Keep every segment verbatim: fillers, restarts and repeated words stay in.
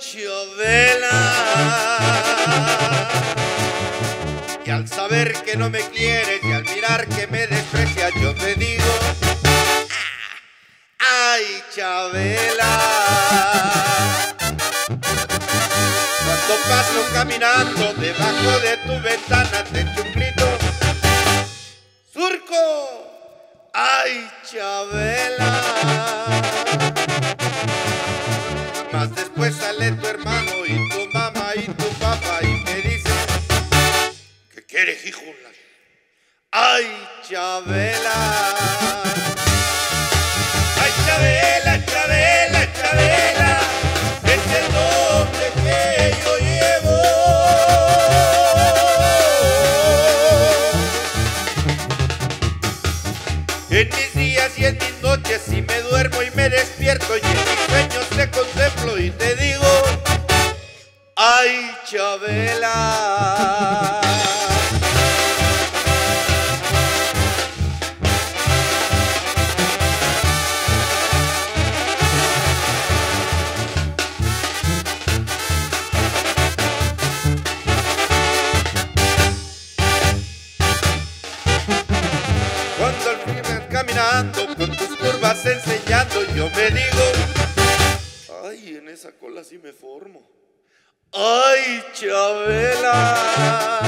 Chabela. Y al saber que no me quieres y al mirar que me desprecias, yo te digo, ay, Chabela. Cuando paso caminando debajo de tu ventana te echo un grito, surco, ay, Chabela. Más después sale tu hermano y tu mamá y tu papá y me dicen, ¿qué quieres, hijo? Ay, Chabela. Ay, Chabela, Chabela, Chabela, es el nombre que yo llevo. En mis días y en mis noches, si me duermo y me despierto y en mis sueños te contemplo y te digo, ay, Chabela. Cuando al fin vas caminando con tus curvas enseñando, yo me digo, ay, en esa cola sí me formo. Ay, Chabela.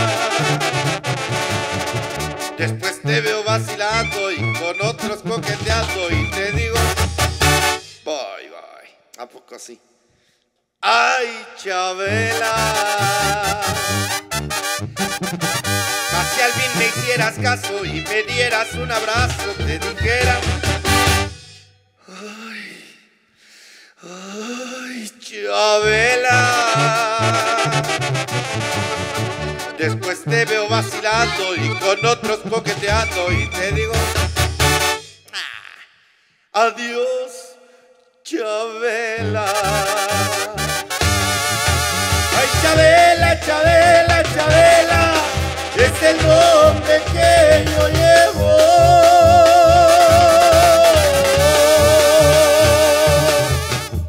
Después te veo vacilando y con otros coqueteando y te digo, bye, bye. ¿A poco así? Ay, Chabela. Mas si al fin me hicieras caso y me dieras un abrazo, te dijera, ay, ay, Chabela. Después te veo vacilando y con otros coqueteando y te digo, ah, adiós, Chabela. Ay, Chabela, Chabela, Chabela, es el nombre que yo llevo.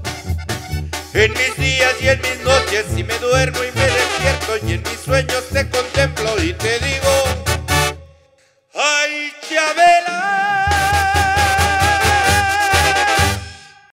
En mis días y en mis noches, si me duermo y me despierto y en mis sueños te